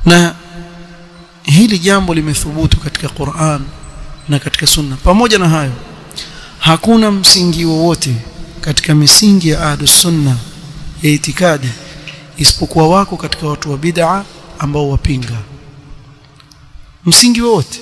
Na hili jambo limethubutu katika Qur'an na katika Sunna. Pamoja na hayo, hakuna msingi wowote katika misingi ya Ahlus Sunna ya itikadi isipokuwa wako katika watu wa bid'a ambao wapinga msingi wote.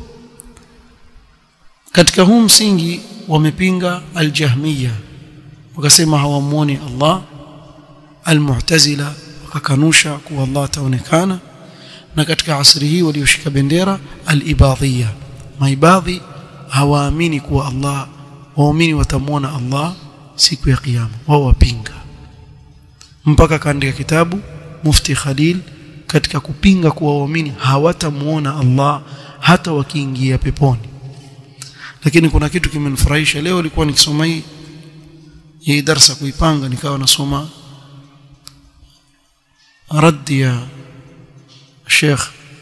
Katika huu msingi wamepinga al-Jahmiyya, wakasema hawamuoni Allah. Al-Mu'tazila wakakanusha kuwa Allah taonekana, na katika asri hii walioshika bendera al-Ibadhiyya, maibadhi hawaamini kuwa Allah, waamini watamuona Allah siku ya kiyama. Wao wapinga, mpaka kaandika kitabu Mufti Khalil katika kupinga kuwa waamini hawatamuona Allah hata wakiingia peponi. Lakini kuna kitu kimenifurahisha leo. Nilikuwa nikisoma hii darasa kuipanga, nikawa nasoma raddi ya Sheikh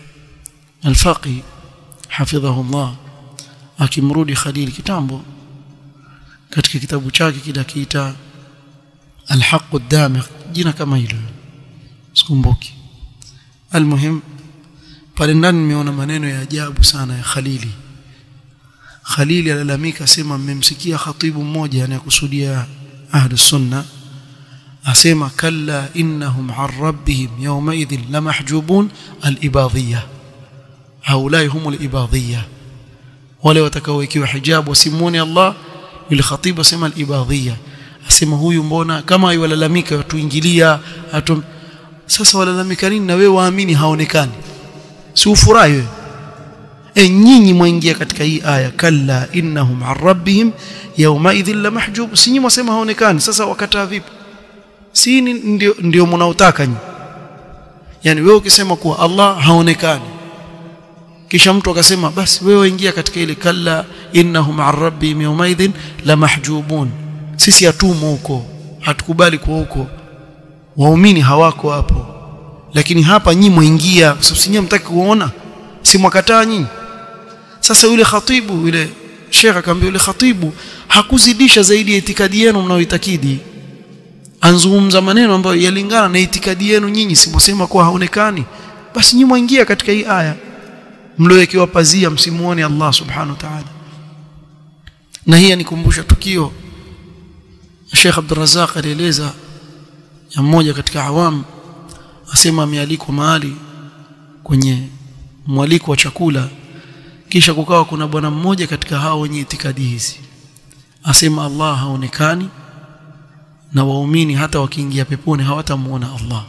Al-Faqi hafidhahullah akimrudi Khalil kitambo katika kitabu chake kile kiita Al-Haqq Ad-Damiq, jina kama hilo sikumbuki. Almuhim, pale ndani nimeona maneno ya ajabu sana ya Khalili. Khalili alalamika, asema mmemsikia khatibu mmoja anakusudia Ahlus Sunna asema kalla innahum an rabbihim yawma idhin lamahjubun. Al-Ibadhiyya, haulai humul Ibadhiyya, wale watakaowekewa hijabu wasimuone Allah. Yule khatibu asema al-Ibadhiyya, asema huyu mbona kama yalalamika watuingilia sasa walalamika nini na wewe waamini haonekani? Si ufurahi wewe? Nyinyi mwaingia katika hii aya kalla innahum an rabbihim yawma idhin lamahjub, si nyinyi mwasema haonekani. Sasa wakataa vipi? Si ndio mnaotaka nyinyi? Yani wewe ukisema kuwa Allah haonekani, kisha mtu akasema basi wewe ingia katika ile kalla innahum an rabbihim yawma idhin lamahjubun, sisi hatumo huko, hatukubali kwa huko, waumini hawako hapo. Lakini hapa nyinyi mwaingia, sisi nyinyi mtaki kuona, si mwakataa nyinyi. Sasa yule khatibu, yule sheikh akamwambia yule khatibu hakuzidisha zaidi ya itikadi yenu mnaoitakidi, anzungumza maneno ambayo yalingana na itikadi yenu nyinyi, simosema kwa haonekani. Basi nyinyi mwaingia katika hii aya mliowekewa pazia msimuone Allah subhanahu wa ta'ala. Na hii nikumbusha tukio Sheikh Abdul Razzaq alieleza ya mmoja katika awam, asema amealikwa mahali kwenye mwaliko wa chakula, kisha kukawa kuna bwana mmoja katika hao wenye itikadi hizi asema Allah haonekani na waumini hata wakiingia peponi hawatamuona Allah.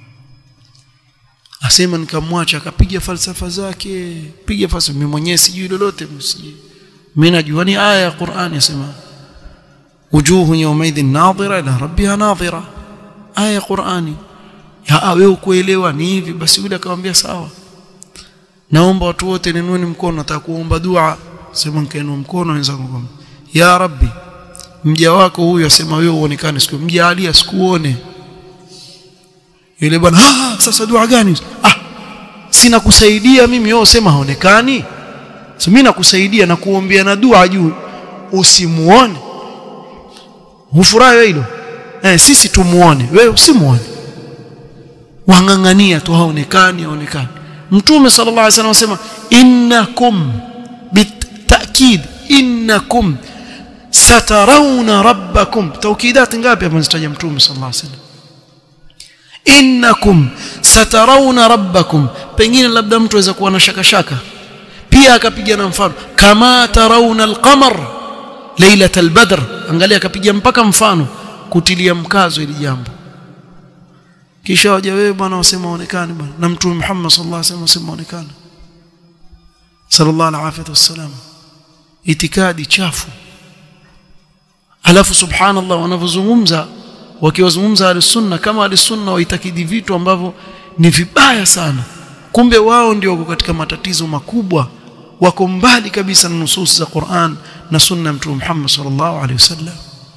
Asema nikamwacha, akapiga falsafa zake, piga falsafa. Mimi mwenyewe sijui lolote, mimi najua ni aya ya Qur'an yasema wujuhu yawmaidhin nadhira ila rabbiha nadhira, aya ya Qur'ani. Wewe kuelewa ni hivi? Basi yule akamwambia sawa, naomba watu wote ninueni mkono, nataka kuomba dua. Sema nikainua mkono, wenzangu, ya Rabbi, mja wako huyu asema wewe uonekane siku, mja Ali asikuone. Yule bwana, sasa dua gani? Sina kusaidia mimi, wewe usema haonekani. So mimi nakusaidia na kuombea na dua juu usimuone. Hufurahi hilo? Sisi tumuone, wewe usimuone. Wangangania tu haonekani. Mtume sallallahu alaihi wasallam asema innakum bitakid innakum satarawna rabbakum. Tawkidat ngapi hapa zinataja Mtume sallallahu alaihi wasallam? Innakum satarawna rabbakum. Pengine labda mtu aweza kuwa na shaka pia, akapiga na mfano kama tarawna alqamar lailatal badr. Angalia, akapiga mpaka mfano kutilia mkazo ili jambo. Kisha waje wewe bwana usema onekane bwana, na Mtume Muhammad sallallahu alaihi wasallam usema onekane sallallahu alaihi wasallam. Itikadi chafu. Alafu subhanallah, wanavozungumza wakiwazungumza Ahlus-Sunna kama Ahlus-Sunna waitakidi vitu ambavyo ni vibaya sana, kumbe wao ndio wako katika matatizo makubwa, wako mbali kabisa na nusus za Qur'an na sunna ya Mtume Muhammad sallallahu alaihi wasallam.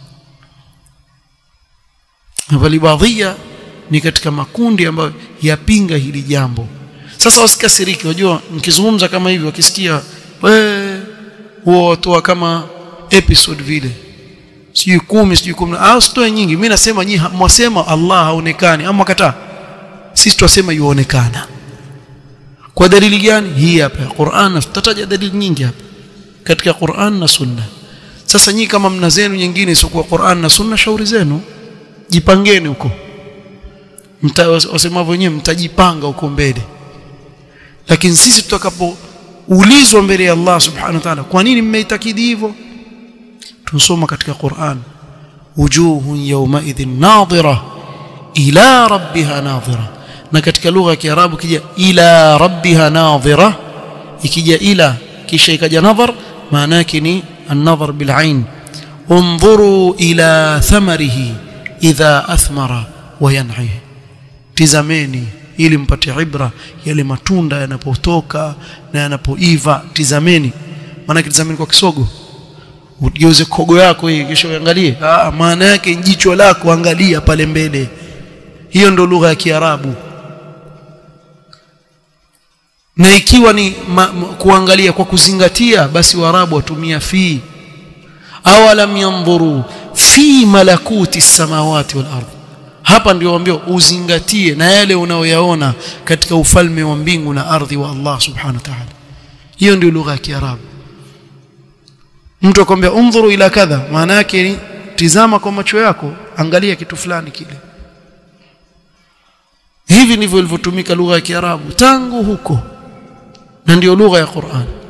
Ibadhiyya ni katika makundi ambayo yapinga hili jambo. Sasa wasikasiriki, wajua nikizungumza kama hivi wakisikia huo watoa kama episode vile sijui 10 sijui 10 story nyingi. Mimi nasema nyinyi mwasema Allah haonekani, ama kataa? Sisi tunasema yuonekana. Kwa dalili gani? Hii hapa Qur'an. Tutataja dalili nyingi hapa katika Qur'an na Sunna. Sasa nyinyi kama mna zenu nyingine isiyokuwa Qur'an na Sunna, shauri zenu, jipangeni huko. Wasemavyo wenyewe, mtajipanga huko mbele. Lakini sisi tutakapoulizwa mbele ya Allah subhanahu wa ta'ala, kwa nini mmeitakidi hivyo? Tusoma katika Qur'an, wujuhun yawma idhin nadhira ila rabbiha nadhira. Na katika lugha ya Kiarabu kija ila rabbiha nadhira, ikija ila kisha ikaja nadhar, maana yake ni an-nadhar bil ain. Unzuru ila thamarihi idha athmara wa yan'i, tizameni ili mpate ibra yale matunda yanapotoka na yanapoiva. Tizameni, maana tizameni kwa kisogo, ugeuze kogo yako hii kisha uangalie. Maana yake jicho lako angalia pale mbele. Hiyo ndio lugha ya Kiarabu. Na ikiwa ni kuangalia kwa kuzingatia, basi Waarabu watumia fi. Awalam yanzuru fi malakuti samawati wal ardh. Hapa ndio waambia uzingatie na yale unaoyaona katika ufalme wa mbingu na ardhi wa Allah subhanahu wa ta'ala. Hiyo ndio lugha ya Kiarabu. Mtu akwambia unzuru ila kadha, maana yake ni tizama kwa macho yako, angalia kitu fulani kile. Hivi ndivyo ilivyotumika lugha ya Kiarabu tangu huko, na ndio lugha ya Qur'an.